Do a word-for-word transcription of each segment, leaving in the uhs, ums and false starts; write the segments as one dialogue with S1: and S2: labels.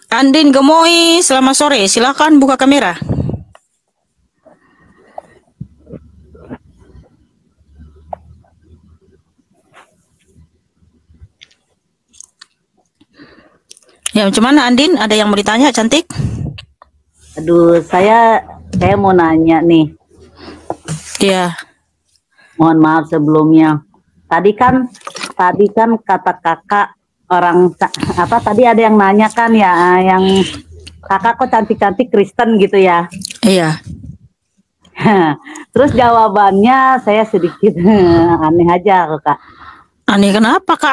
S1: Andin Gemoy, selamat sore. Silakan buka kamera. Ya, macam mana Andin? Ada yang mau ditanya, cantik?
S2: Aduh, saya saya mau nanya nih.
S1: Iya.
S2: Mohon maaf sebelumnya. Tadi kan tadi kan kata kakak orang apa tadi ada yang nanya kan ya, yang kakak kok cantik-cantik Kristen gitu ya.
S1: Iya.
S2: Terus jawabannya saya sedikit aneh aja kak.
S1: Aneh kenapa kak?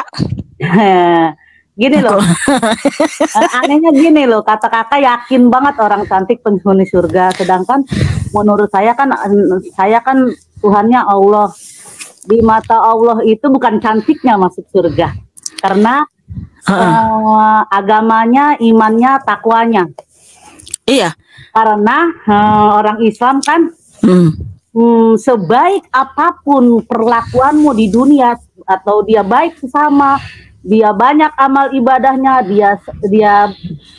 S2: Gini loh, anehnya gini loh, kata kakak yakin banget orang cantik penghuni surga, sedangkan menurut saya kan, saya kan Tuhannya Allah, di mata Allah itu bukan cantiknya masuk surga, karena uh -uh. Uh, agamanya, imannya, takwanya.
S1: Iya.
S2: Karena uh, orang Islam kan,
S1: hmm.
S2: Hmm, sebaik apapun perlakuanmu di dunia, atau dia baik sesama, dia banyak amal ibadahnya, dia dia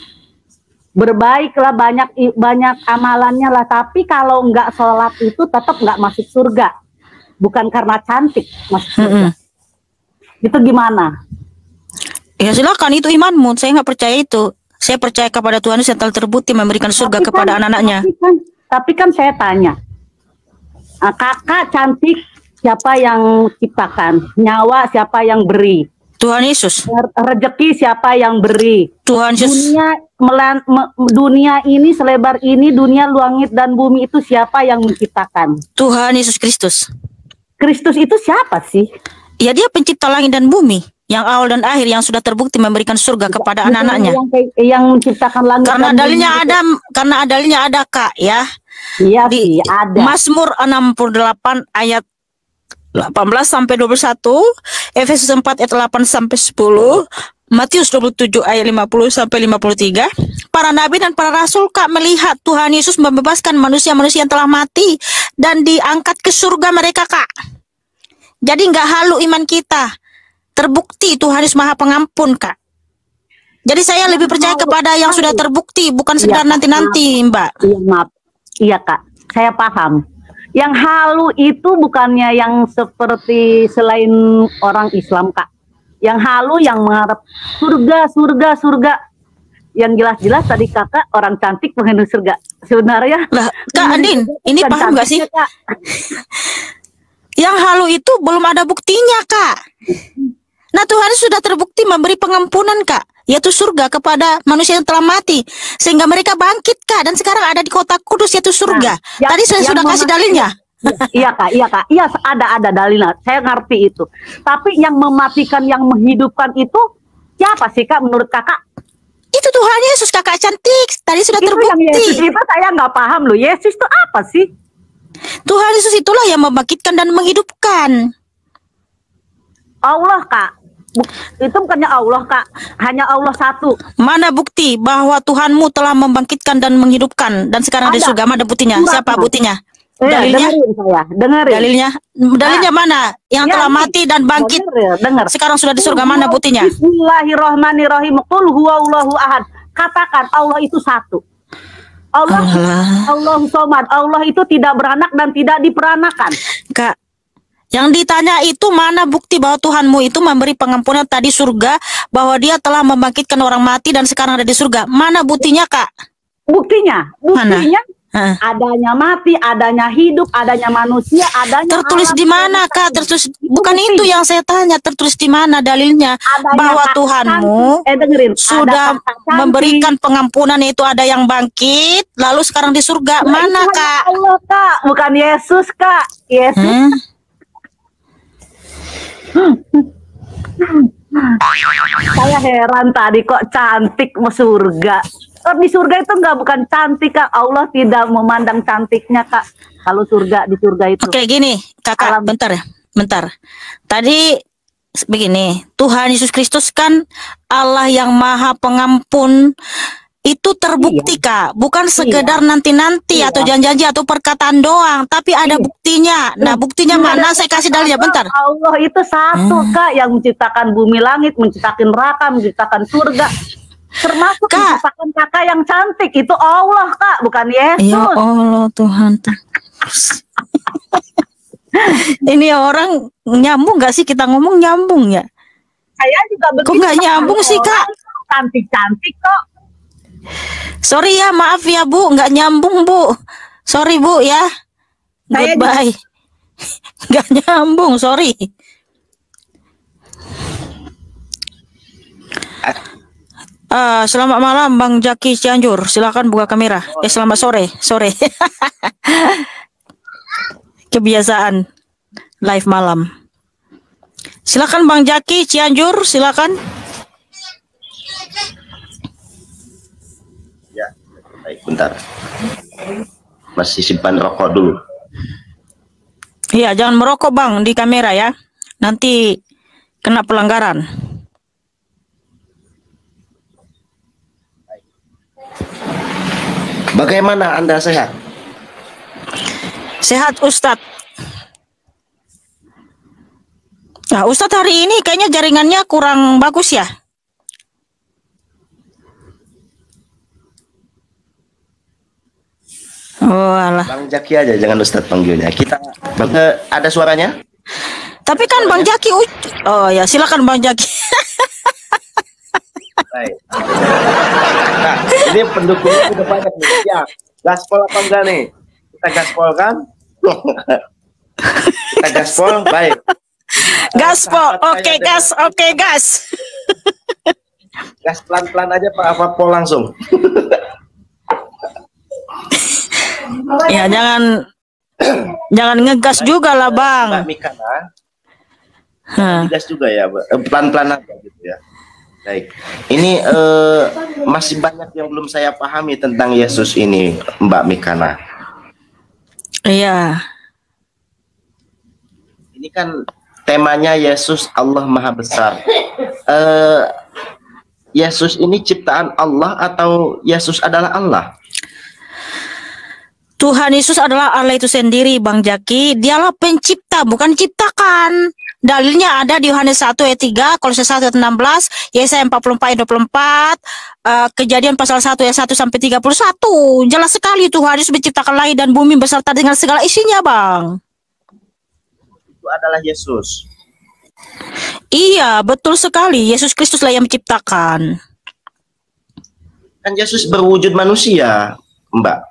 S2: berbaiklah, banyak banyak amalannya lah, tapi kalau nggak sholat itu tetap nggak masuk surga, bukan karena cantik masuk surga. Mm-hmm. Itu gimana?
S1: Ya silakan, itu imanmu, saya nggak percaya itu. Saya percaya kepada Tuhan yang telah terbukti memberikan surga tapi kepada kan, anak-anaknya.
S2: Tapi kan, tapi kan saya tanya, kakak cantik siapa yang ciptakan? Nyawa siapa yang beri?
S1: Tuhan Yesus.
S2: Rezeki siapa yang beri?
S1: Tuhan Yesus.
S2: Dunia melan, me, dunia ini selebar ini, dunia langit dan bumi itu siapa yang menciptakan?
S1: Tuhan Yesus Kristus.
S2: Kristus itu siapa sih?
S1: Ya, dia pencipta langit dan bumi, yang awal dan akhir, yang sudah terbukti memberikan surga kepada anak-anaknya.
S2: Yang, yang menciptakan langit
S1: karena
S2: dan
S1: dalilnya
S2: bumi
S1: ada, itu. Karena dalilnya ada kak ya.
S2: Iya
S1: di
S2: sih, ada.
S1: Mazmur enam puluh delapan ayat delapan belas sampai dua puluh satu, Efesus empat ayat delapan sampai sepuluh, Matius dua puluh tujuh ayat lima puluh sampai lima puluh tiga. Para nabi dan para rasul kak melihat Tuhan Yesus membebaskan manusia-manusia yang telah mati dan diangkat ke surga mereka kak. Jadi nggak halu iman kita. Terbukti Tuhan Yesus Maha Pengampun kak. Jadi saya lebih percaya kepada yang sudah terbukti, bukan sekedar nanti-nanti mbak.
S2: Iya maaf. Iya kak, saya paham. Yang halu itu bukannya yang seperti selain orang Islam kak. Yang halu yang mengharap surga, surga, surga. Yang jelas-jelas tadi kakak orang cantik penghuni surga. Sebenarnya
S1: lah, kak Andin, ini paham gak sih? Kak. Yang halu itu belum ada buktinya kak. Nah Tuhan sudah terbukti memberi pengampunan kak, yaitu surga kepada manusia yang telah mati, sehingga mereka bangkit kak, dan sekarang ada di kota kudus yaitu surga. Nah, yang, tadi saya sudah kasih dalilnya.
S2: Iya kak, iya kak, iya ada ada dalilnya, saya ngerti itu. Tapi yang mematikan, yang menghidupkan itu siapa sih kak menurut kakak?
S1: Itu Tuhan Yesus kakak cantik, tadi sudah
S2: itu
S1: terbukti.
S2: Yang Yesus itu saya nggak paham loh, Yesus itu apa sih?
S1: Tuhan Yesus itulah yang membangkitkan dan menghidupkan.
S2: Allah kak. Itu bukannya Allah kak, hanya Allah satu.
S1: Mana bukti bahwa Tuhanmu telah membangkitkan dan menghidupkan dan sekarang ada di surga? Mana buktinya? Surat, siapa buktinya?
S2: Eh,
S1: dalilnya?
S2: Dengerin saya, dengerin.
S1: Dalilnya? Dalilnya nah, mana? Yang ya, telah mati dan bangkit. Denger, denger. Sekarang sudah di surga, mana buktinya?
S2: Bismillahirrahmanirrahim. Qul huwallahu ahad. Katakan Allah itu satu. Allah, Allah, Allahu somad. Allah itu tidak beranak dan tidak diperanakan.
S1: Kak, yang ditanya itu mana bukti bahwa Tuhanmu itu memberi pengampunan tadi surga, bahwa dia telah membangkitkan orang mati dan sekarang ada di surga. Mana buktinya kak?
S2: Buktinya, buktinya mana? Adanya mati, adanya hidup, adanya manusia, adanya
S1: tertulis di mana kak? Tertulis bukan bukti. Itu yang saya tanya, tertulis di mana dalilnya adanya bahwa Tuhanmu eh, dengerin, sudah memberikan pengampunan, itu ada yang bangkit lalu sekarang di surga. Nah, mana kak?
S2: Allah kak, bukan Yesus kak. Yesus. Hmm? Saya heran tadi kok cantik mau surga. Di surga itu enggak, bukan cantik kak. Allah tidak memandang cantiknya kak. Kalau surga, di surga itu.
S1: Oke gini kakak, alam. bentar ya, bentar. Tadi begini, Tuhan Yesus Kristus kan Allah yang Maha Pengampun. Itu terbukti iya. kak, bukan sekedar nanti-nanti iya. atau janji-janji atau perkataan doang, tapi ada iya. buktinya. Nah buktinya iya. mana? Saya kasih dalilnya bentar.
S2: Allah itu satu hmm. kak, yang menciptakan bumi langit, menciptakan neraka, menciptakan surga. termasuk
S1: Kak.
S2: menciptakan kakak yang cantik itu Allah Kak, bukan Yesus.
S1: Ya Allah Tuhan. Ini orang nyambung nggak sih kita ngomong nyambung ya?
S2: Saya juga begitu.
S1: Kok nggak nyambung sih Kak?
S2: Cantik-cantik kok.
S1: Sorry ya, maaf ya Bu, nggak nyambung Bu. Sorry Bu ya.
S2: Saya
S1: Goodbye. Nggak nyambung, sorry. Ah, selamat malam Bang Jaki Cianjur. Silakan buka kamera. Eh selamat sore, sore. Kebiasaan live malam. Silakan Bang Jaki Cianjur, silakan.
S3: Ya, baik, bentar. Masih simpan rokok dulu.
S1: Iya, jangan merokok Bang di kamera ya. Nanti kena pelanggaran.
S3: Bagaimana Anda sehat?
S1: Sehat Ustadz. Nah, Ustadz hari ini kayaknya jaringannya kurang bagus ya. Oh alah.
S3: Bang Jaki aja, jangan Ustadz panggilnya. Kita eh, ada suaranya?
S1: Tapi kan Bang Jaki, oh ya silakan Bang Jaki.
S3: Baik. Nah, ini pendukungnya udah banyak nih. Ya, gaspol apa enggak nih? Kita gaspol kan? Kita gaspol, baik.
S1: Gaspol, oke gas, oke gas.
S3: Gas pelan-pelan aja Pak, apa pol langsung.
S1: Ya jangan jangan ngegas juga lah Bang.
S3: Mbak Mikana,
S1: Hah.
S3: gas juga ya, Mbak. Pelan-pelan aja gitu ya. Baik, ini eh, masih banyak yang belum saya pahami tentang Yesus ini, Mbak Mikana.
S1: Iya.
S3: Ini kan temanya Yesus Allah Maha Besar. Eh, Yesus ini ciptaan Allah atau Yesus adalah Allah?
S1: Tuhan Yesus adalah Allah itu sendiri Bang Jaki. Dialah pencipta, bukan ciptakan. Dalilnya ada di Yohanes satu ayat tiga, Kolose satu ayat enam belas, Yesaya empat puluh empat ayat dua puluh empat, uh, Kejadian pasal satu ayat satu sampai tiga puluh satu. Jelas sekali Tuhan Yesus menciptakan langit dan bumi beserta dengan segala isinya, Bang.
S3: Itu adalah Yesus.
S1: Iya, betul sekali. Yesus Kristuslah yang menciptakan.
S3: Kan Yesus berwujud manusia, Mbak.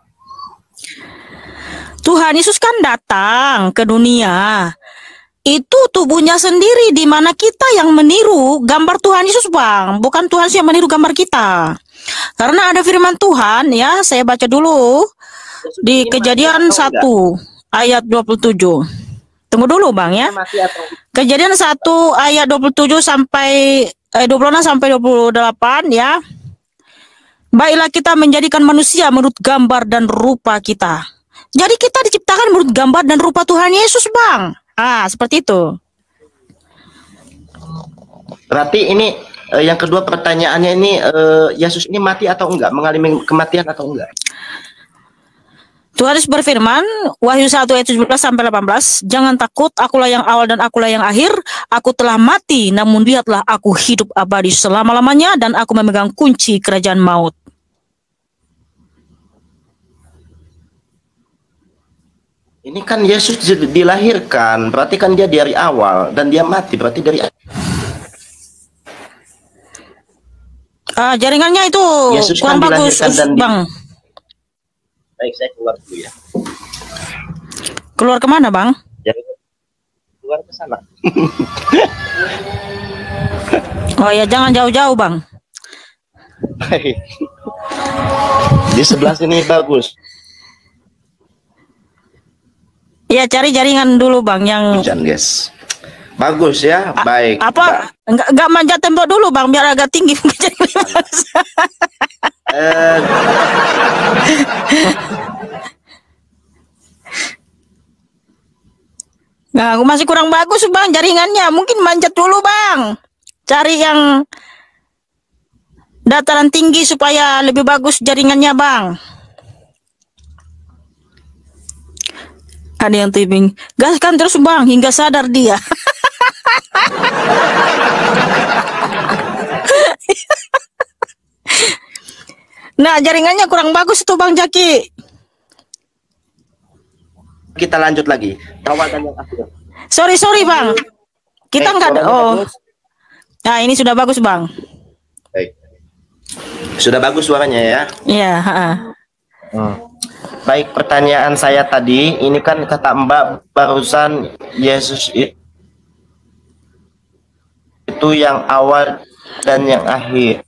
S1: Tuhan Yesus kan datang ke dunia. Itu tubuhnya sendiri, di mana kita yang meniru gambar Tuhan Yesus, Bang. Bukan Tuhan Yesus yang meniru gambar kita. Karena ada firman Tuhan, ya, saya baca dulu di Kejadian satu ayat dua puluh tujuh. Tunggu dulu, Bang, ya. Kejadian satu ayat dua puluh tujuh sampai eh, dua puluh enam sampai dua puluh delapan, ya. Baiklah kita menjadikan manusia menurut gambar dan rupa kita. Jadi kita diciptakan menurut gambar dan rupa Tuhan Yesus, Bang. Ah, seperti itu.
S3: Berarti ini eh, yang kedua pertanyaannya ini eh, Yesus ini mati atau enggak? Mengalami kematian atau enggak?
S1: Tuhan Yesus berfirman, Wahyu satu ayat tujuh belas sampai delapan belas, jangan takut, akulah yang awal dan akulah yang akhir. Aku telah mati, namun lihatlah aku hidup abadi selama-lamanya dan aku memegang kunci kerajaan maut.
S3: Ini kan Yesus dilahirkan, berarti kan dia dari awal dan dia mati, berarti dari
S1: Ah, jaringannya itu
S3: Yesus
S1: kurang
S3: kan
S1: bagus,
S3: dilahirkan dan di-
S1: Bang.
S3: Baik, saya keluar dulu ya.
S1: Keluar kemana, Bang?
S3: Jadi keluar ke sana.
S1: Oh ya, jangan jauh-jauh, Bang.
S3: Baik. Di sebelah sini bagus.
S1: Ya, cari jaringan dulu, Bang, yang
S3: Hujan, guys. Bagus ya,
S1: A-
S3: baik.
S1: apa enggak enggak manjat tembok dulu, Bang, biar agak tinggi.
S3: Eh,
S1: Nah, masih kurang bagus, Bang, jaringannya. Mungkin manjat dulu, Bang. Cari yang dataran tinggi supaya lebih bagus jaringannya, Bang. Ada yang timing. Gaskan terus, Bang, hingga sadar dia. Nah, jaringannya kurang bagus itu Bang Jaki.
S3: Kita lanjut lagi. Awal dan yang akhir.
S1: Sorry, sorry Bang. Kita
S3: Eh,
S1: nggak ada.
S3: suaranya
S1: Oh.
S3: bagus?
S1: Nah, ini sudah bagus Bang.
S3: Baik. Sudah bagus suaranya ya.
S1: Iya, ha-ha.
S3: Hmm. Baik, pertanyaan saya tadi, ini kan kata Mbak barusan Yesus i- itu yang awal dan yang akhir.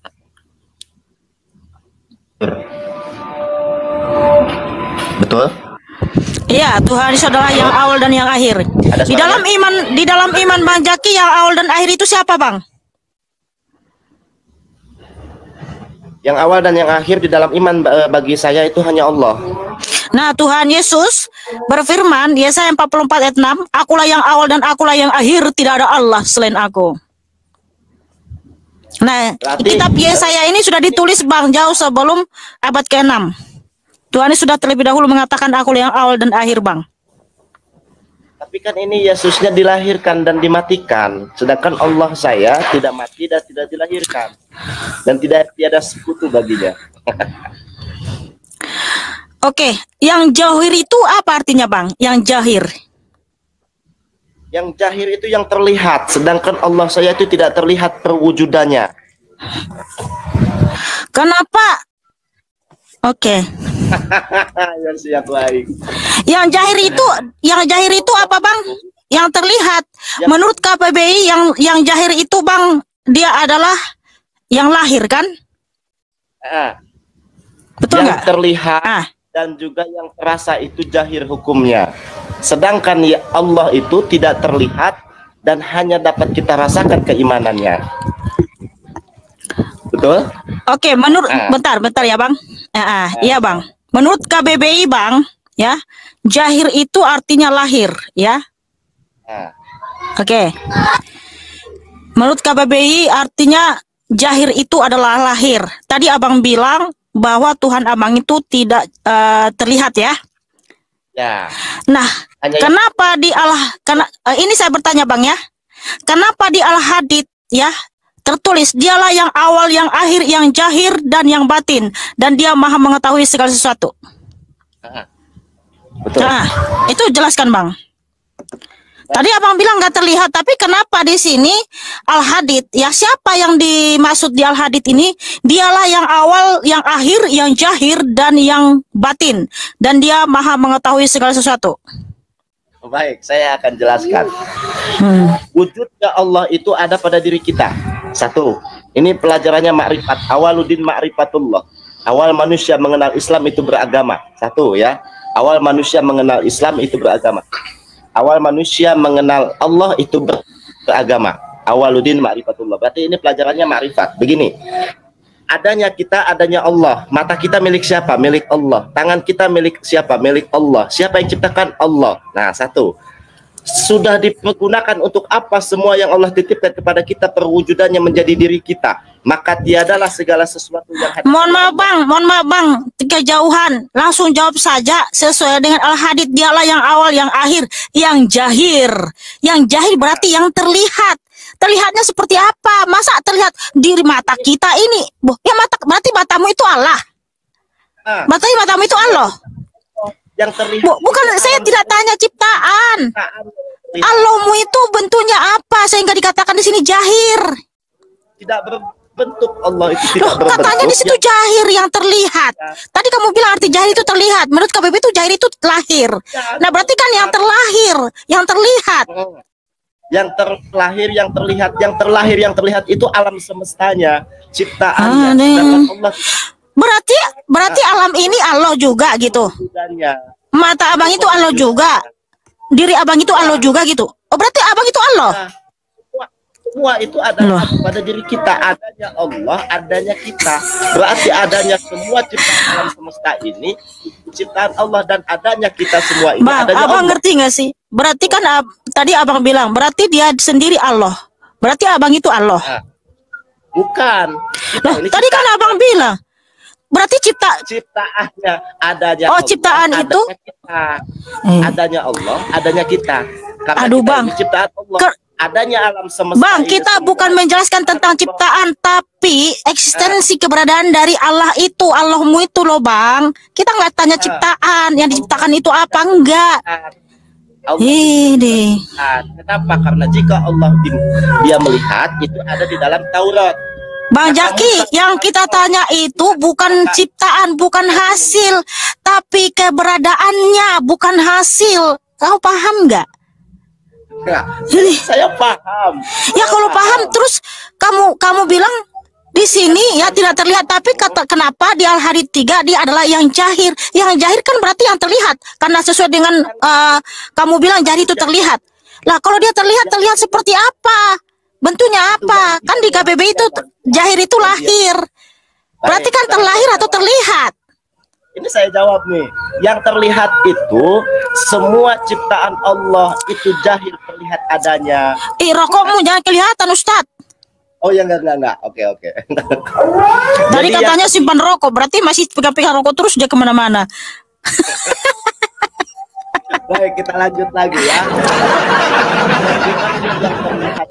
S3: Betul?
S1: Iya, Tuhan Yesus adalah yang awal dan yang akhir.
S3: Ada
S1: Di
S3: suaranya?
S1: dalam iman, di dalam iman Bang Jaki yang awal dan akhir itu siapa Bang?
S3: Yang awal dan yang akhir di dalam iman eh, bagi saya itu hanya Allah.
S1: Nah, Tuhan Yesus berfirman, Yesaya empat puluh empat ayat enam, akulah yang awal dan akulah yang akhir, tidak ada Allah selain aku. Nah,
S3: Berarti-
S1: kitab Yesaya ini sudah ditulis Bang jauh sebelum abad keenam. Tuhan Yesus sudah terlebih dahulu mengatakan akulah yang awal dan akhir Bang.
S3: Tapi kan ini Yesusnya dilahirkan dan dimatikan, sedangkan Allah saya tidak mati dan tidak dilahirkan dan tidak tiada sekutu baginya.
S1: Oke, yang jahir itu apa artinya Bang? Yang jahir.
S3: Yang jahir itu yang terlihat, sedangkan Allah saya itu tidak terlihat perwujudannya.
S1: Kenapa? Oke.
S3: Ya siap baik.
S1: Yang jahir itu, yang jahir itu apa Bang? Yang terlihat.
S3: Ya.
S1: Menurut K P B I yang yang jahir itu Bang, dia adalah yang lahir kan?
S3: Ah,
S1: Betul
S3: yang
S1: nggak?
S3: terlihat
S1: Ah,
S3: dan juga yang terasa itu jahir hukumnya. Sedangkan ya Allah itu tidak terlihat dan hanya dapat kita rasakan keimanannya. Betul?
S1: oke. Menurut,
S3: Ah.
S1: bentar, bentar ya Bang. Ah, ah, iya Bang. Menurut K B B I Bang, ya, jahir itu artinya lahir, ya.
S3: Nah,
S1: Oke. Menurut K B B I artinya jahir itu adalah lahir. Tadi Abang bilang bahwa Tuhan Abang itu tidak eh, terlihat ya.
S3: ya.
S1: Nah,
S3: Hanya
S1: kenapa di al karena eh, ini saya bertanya Bang ya. Kenapa di Al-Hadid ya tertulis dialah yang awal, yang akhir, yang jahir dan yang batin dan dia maha mengetahui segala sesuatu.
S3: Ah, betul.
S1: Nah, itu jelaskan Bang. Tadi Abang bilang nggak terlihat, tapi kenapa di sini Al-Hadid? Ya siapa yang dimaksud di Al-Hadid ini? Dialah yang awal, yang akhir, yang jahir dan yang batin dan dia maha mengetahui segala sesuatu.
S3: Baik, saya akan jelaskan.
S1: Hmm.
S3: Wujudnya Allah itu ada pada diri kita. Satu, ini pelajarannya makrifat. Awaludin ma'rifatullah. Awal manusia mengenal Islam itu beragama. Satu ya. Awal manusia mengenal Islam itu beragama. Awal manusia mengenal Allah itu ber- beragama. Awaludin ma'rifatullah. Berarti ini pelajarannya makrifat. Begini. Adanya kita, adanya Allah. Mata kita milik siapa? Milik Allah. Tangan kita milik siapa? Milik Allah. Siapa yang ciptakan? Allah. Nah, satu. Sudah dipergunakan untuk apa semua yang Allah titipkan kepada kita perwujudannya menjadi diri kita. Maka tiadalah segala sesuatu yang hadir.
S1: Mohon maaf Bang, mohon maaf Bang, kejauhan. Langsung jawab saja sesuai dengan Al-Hadid. Dialah yang awal, yang akhir, yang jahir. Yang jahir berarti yang terlihat. Terlihatnya seperti apa? Masa terlihat diri mata kita ini? Boh, ya mata berarti matamu itu Allah.
S3: Ah,
S1: Berarti matamu itu Allah.
S3: yang terlihat.
S1: Bu, bukan saya tidak tanya ciptaan. Allahmu itu bentuknya apa sehingga dikatakan di sini jahir?
S3: Tidak berbentuk. Allah itu
S1: Loh,
S3: tidak berbentuk.
S1: katanya di situ
S3: Yang-
S1: jahir yang terlihat. Tadi kamu bilang arti jahir itu terlihat. Menurut K B B itu jahir itu lahir. Nah, berarti kan yang terlahir, yang terlihat.
S3: yang terlahir, yang terlihat, yang terlahir, yang terlihat itu alam semestanya, ciptaannya.
S1: Ah, deh.
S3: Sedangkan Allah
S1: Berarti berarti alam ini Allah juga gitu.
S3: wujudnya.
S1: Mata Abang itu Allah juga. Diri Abang itu Allah juga gitu. Oh, berarti Abang itu Allah.
S3: Nah, semua, semua itu adalah pada diri kita. Adanya Allah, adanya kita. Berarti adanya semua ciptaan alam semesta ini, ciptaan Allah, dan adanya kita semua ini.
S1: Bang,
S3: adanya
S1: Abang
S3: Allah.
S1: ngerti nggak sih? Berarti kan ab- tadi Abang bilang, berarti dia sendiri Allah. Berarti Abang itu Allah.
S3: Nah, bukan. Kita
S1: Lah,
S3: ini
S1: tadi kan Abang bilang, berarti cipta.
S3: ciptaannya adanya
S1: Oh,
S3: Allah,
S1: ciptaan
S3: adanya
S1: itu?
S3: kita.
S1: Eh.
S3: Adanya Allah, adanya kita. Karena
S1: Aduh,
S3: kita
S1: Bang.
S3: ini ciptaan Allah.
S1: Ke-
S3: adanya alam semesta.
S1: Bang,
S3: ini
S1: kita
S3: semua
S1: bukan menjelaskan tentang ciptaan, tapi eksistensi keberadaan dari Allah itu, Allahmu itu loh bang. Kita nggak tanya ciptaan, yang diciptakan itu apa enggak.
S3: Allah
S1: Ini.
S3: melihat. Kenapa? Karena jika Allah di- dia melihat, itu ada di dalam Taurat.
S1: Bang Jaki, yang kita tanya itu bukan ciptaan, bukan hasil, tapi keberadaannya, bukan hasil. Kau paham nggak?
S3: Ya,
S1: Ini.
S3: saya paham.
S1: Ya kalau paham, terus kamu kamu bilang di sini ya tidak terlihat, tapi kata kenapa di al hadid tiga dia adalah yang jahir? Yang jahir kan berarti yang terlihat, karena sesuai dengan uh, kamu bilang jahir itu terlihat. Lah kalau dia terlihat, terlihat seperti apa? Bentuknya apa? Kan di K B B itu jahir itu lahir. Berarti kan terlahir atau terlihat?
S3: Ini saya jawab nih. Yang terlihat itu semua ciptaan Allah itu jahir terlihat adanya.
S1: Ih, rokokmu jangan kelihatan, Ustadz.
S3: Oh ya enggak enggak enggak. Oke oke.
S1: Tadi
S3: Jadi
S1: katanya
S3: yang-
S1: simpan rokok, berarti masih pegang-pegang rokok terus dia kemana-mana.
S3: Baik, kita lanjut lagi ya. Yang terlihat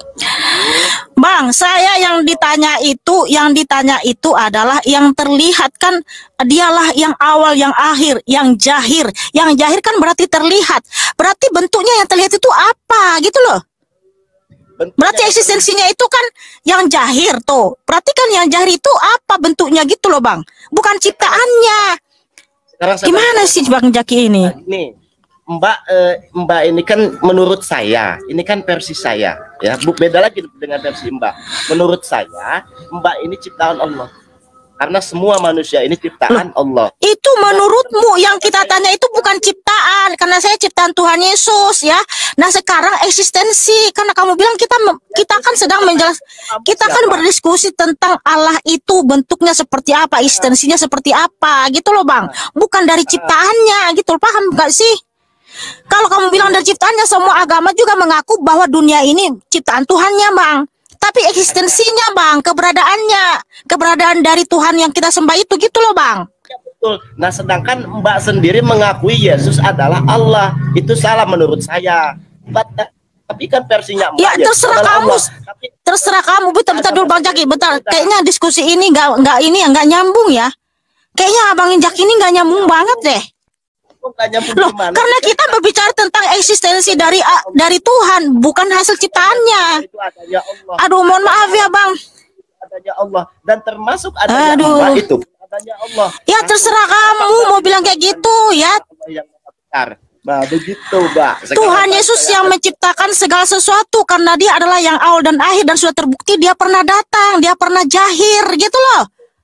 S1: Bang, saya yang ditanya itu, yang ditanya itu adalah yang terlihat kan dialah yang awal, yang akhir, yang jahir. Yang jahir kan berarti terlihat. Berarti bentuknya yang terlihat itu apa gitu loh.
S3: bentuknya
S1: Berarti eksistensinya itu kan yang jahir tuh. Berarti kan yang jahir itu apa bentuknya gitu loh Bang. Bukan ciptaannya.
S3: sekarang saya
S1: Gimana sih Bang Jaki ini?
S3: nih Mbak eh, Mbak ini kan menurut saya ini kan versi saya ya, bu beda lagi dengan versi Mbak. Menurut saya Mbak ini ciptaan Allah karena semua manusia ini ciptaan Allah.
S1: Itu menurutmu, yang kita tanya itu bukan ciptaan, karena saya ciptaan Tuhan Yesus ya. Nah sekarang eksistensi, karena kamu bilang kita mem- kita kan sedang menjelaskan, kita kan berdiskusi tentang Allah itu bentuknya seperti apa, eksistensinya seperti apa gitu loh Bang. Bukan dari ciptaannya gitu loh, paham gak sih? Kalau kamu bilang dari ciptaannya, semua agama juga mengaku bahwa dunia ini ciptaan Tuhannya Bang. Tapi eksistensinya Bang, keberadaannya, keberadaan dari Tuhan yang kita sembah itu gitu loh Bang.
S3: Ya, betul. Nah sedangkan Mbak sendiri mengakui Yesus adalah Allah, itu salah menurut saya. But, eh, tapi kan versinya Mbak
S1: Ya
S3: Yesus
S1: terserah
S3: adalah
S1: kamu,
S3: Allah. Tapi
S1: terserah kamu. Bentar, bentar dulu Bang Jaki, bentar. Kayaknya diskusi ini nggak nggak ini ya nggak nyambung ya. Kayaknya Abang Jaki ini nggak nyambung banget deh.
S3: kok nggak nyambung
S1: Loh,
S3: gimana?
S1: karena kita berbicara tentang eksistensi dari a- dari Tuhan, bukan hasil ciptaannya.
S3: Itu adanya Allah.
S1: Aduh, mohon maaf ya Bang.
S3: Adanya Allah dan termasuk adanya
S1: Aduh.
S3: Allah itu adanya Allah.
S1: Ya terserah kamu mau bilang kayak gitu ya.
S3: Allah yang maha besar. Nah begitu Mbak. Sekarang
S1: Tuhan Yesus
S3: saya-
S1: yang menciptakan segala sesuatu, karena dia adalah yang awal dan akhir, dan sudah terbukti dia pernah datang, dia pernah jahir gitu loh.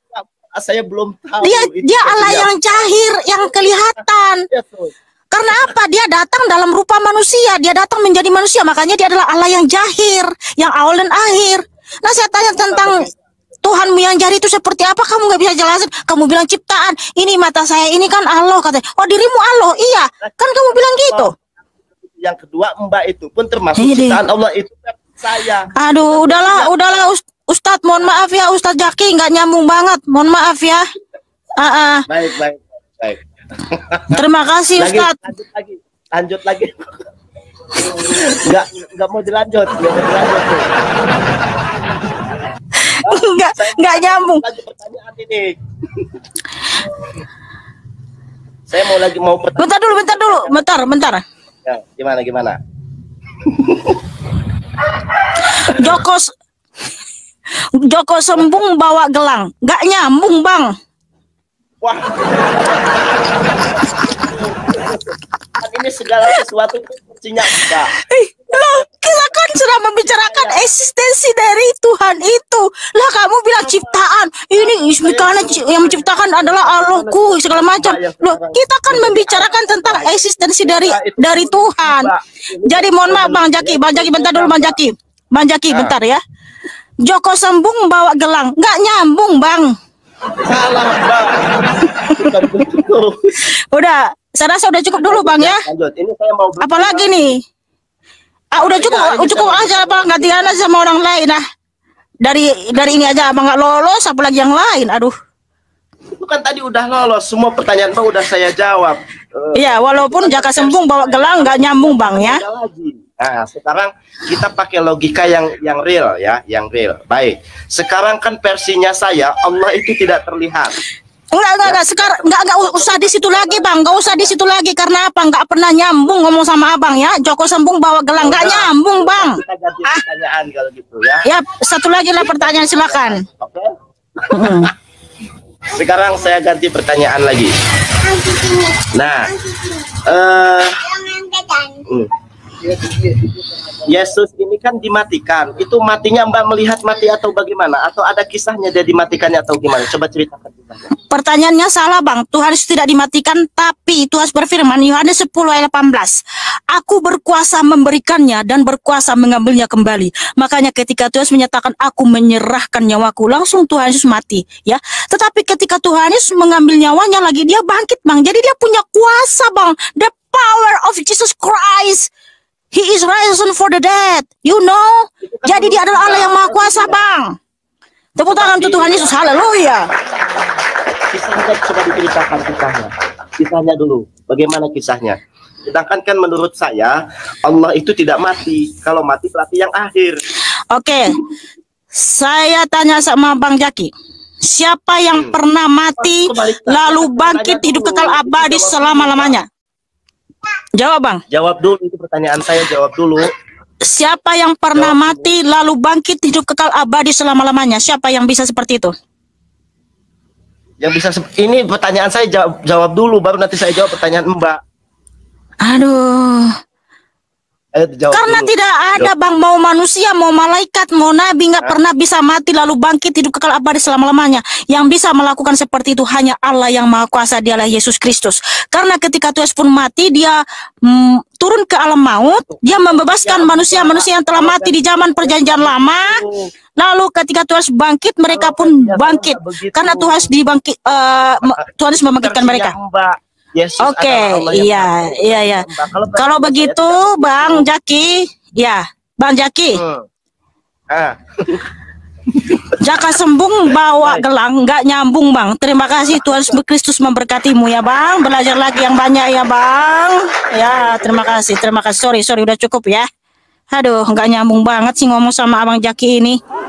S3: saya belum tahu.
S1: Dia
S3: itu
S1: dia Allah
S3: versinya.
S1: yang jahir, yang kelihatan.
S3: Yesus.
S1: Karena apa? Dia datang dalam rupa manusia, dia datang menjadi manusia, makanya dia adalah Allah yang jahir, yang awal dan akhir. Nah saya tanya tentang Tuhanmu yang jahir itu seperti apa, kamu nggak bisa jelasin. Kamu bilang ciptaan, ini mata saya ini kan Allah katanya. Oh dirimu Allah, iya. Kan kamu bilang gitu.
S3: Yang kedua Mbak itu pun termasuk
S1: Ini.
S3: ciptaan Allah itu kan saya.
S1: Aduh, udahlah, udahlah Ust- Ustadz, mohon maaf ya Ustadz Jaki, nggak nyambung banget, mohon maaf ya. Ah, ah.
S3: Baik baik baik.
S1: Terima kasih
S3: Lagi,
S1: Ustadz.
S3: lanjut lagi, lanjut lagi. Enggak enggak mau dilanjut, enggak mau dilanjut. tuh.
S1: Nggak, nggak nyambung.
S3: Lanjut pertanyaan ini. Saya mau lagi mau pertanyaan.
S1: Bentar dulu, bentar dulu, bentar, bentar.
S3: Ya, gimana gimana?
S1: Joko s- Joko sembung bawa gelang, nggak nyambung Bang.
S3: Wah. Kan ini segala sesuatu mestinya enggak.
S1: Ih, loh, kita kan sedang membicarakan eksistensi dari Tuhan itu. Lah kamu bilang ciptaan. Ini karena yang menciptakan adalah Allahku segala macam. Loh, kita kan membicarakan tentang eksistensi dari dari Tuhan. Jadi mohon maaf Bang Jaki, Bang Jaki bentar dulu Bang Jaki. Bang Jaki bentar ya. Joko sembung bawa gelang, nggak nyambung Bang.
S3: Salah, Mbak. Bukan begitu.
S1: Udah, saya rasa udah cukup dulu Bang ya.
S3: Lanjut. Ini saya mau
S1: Apalagi nih? Ah udah cukup, cukup aja Bang, gantian aja sama orang lain nah. Dari dari ini aja Abang nggak lolos, apalagi yang lain. Aduh.
S3: Itu kan tadi udah lolos, semua pertanyaan Mbak udah saya jawab. Eh,
S1: Iya, walaupun Jaka sembung bawa gelang nggak nyambung Bang ya.
S3: ada lagi. Nah, sekarang kita pakai logika yang yang real ya, yang real. Baik. Sekarang kan versinya saya Allah itu tidak terlihat.
S1: Enggak, enggak, enggak, sekarang enggak, enggak usah di situ lagi, Bang. Enggak usah di situ lagi karena apa? Enggak pernah nyambung ngomong sama Abang ya. Joko Sembung bawa gelang enggak nyambung, Bang.
S3: Kita ganti pertanyaan kalau gitu ya.
S1: Ya, satu lagi lah pertanyaan, silakan.
S3: Oke. Sekarang saya ganti pertanyaan lagi. Nah, eh hmm. Yesus ini kan dimatikan. Itu matinya Mbak melihat mati atau bagaimana? Atau ada kisahnya dia dimatikannya atau gimana? Coba ceritakan.
S1: Pertanyaannya salah, Bang. Tuhan Yesus tidak dimatikan, tapi Tuhan berfirman Yohanes sepuluh ayat delapan belas. Aku berkuasa memberikannya dan berkuasa mengambilnya kembali. Makanya ketika Tuhan Yesus menyatakan aku menyerahkan nyawaku, langsung Tuhan Yesus mati, ya. Tetapi ketika Tuhan Yesus mengambil nyawanya lagi, dia bangkit, Bang. Jadi dia punya kuasa, Bang. The power of Jesus Christ. He is risen for the dead. You know. Jadi dia adalah Allah yang Maha Kuasa, Bang. Tepuk tangan untuk Tuhan Yesus. Haleluya.
S3: Kisahnya coba diceritakan kisahnya. Kisahnya dulu. Bagaimana kisahnya? Sedangkan kan menurut saya Allah itu tidak mati. Kalau mati berarti yang akhir.
S1: Oke. Saya tanya sama Bang Jaki. Siapa yang hmm. pernah mati lalu bangkit hidup kekal abadi selama-lamanya? Jawab, Bang.
S3: Jawab dulu, itu pertanyaan saya, jawab dulu.
S1: Siapa yang pernah jawab mati dulu. Lalu bangkit hidup kekal abadi selama-lamanya? Siapa yang bisa seperti itu?
S3: Yang bisa ini pertanyaan saya, jawab, jawab dulu baru nanti saya jawab pertanyaan Mbak.
S1: Aduh.
S3: Eh,
S1: Karena
S3: dulu.
S1: tidak ada jawab. Bang, mau manusia, mau malaikat, mau nabi nggak pernah bisa mati lalu bangkit hidup kekal abadi selama-lamanya. Yang bisa melakukan seperti itu hanya Allah yang Maha Kuasa, dialah Yesus Kristus. Karena ketika Tuhan pun mati, dia mm, turun ke alam maut, dia membebaskan manusia-manusia yang telah mati di zaman perjanjian lama. Lalu ketika Tuhan bangkit, mereka pun bangkit. Karena Tuhan dibangkit, uh, Tuhan membangkitkan mereka. Oke, okay, iya, iya, iya. Kalau, Kalau begitu, Bang Jaki, ya, Bang Jaki, hmm. ah. Jaka Sembung bawa gelang, nggak nyambung, Bang. Terima kasih, Tuhan Kristus memberkatimu ya, Bang. Belajar lagi yang banyak ya, Bang. Ya, terima kasih, terima kasih. Sorry, sorry, udah cukup ya. Aduh, nggak nyambung banget sih ngomong sama Abang Jaki ini.